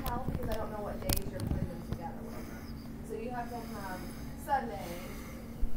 tell because I don't know what days you're putting them together with. So you have to have Sunday,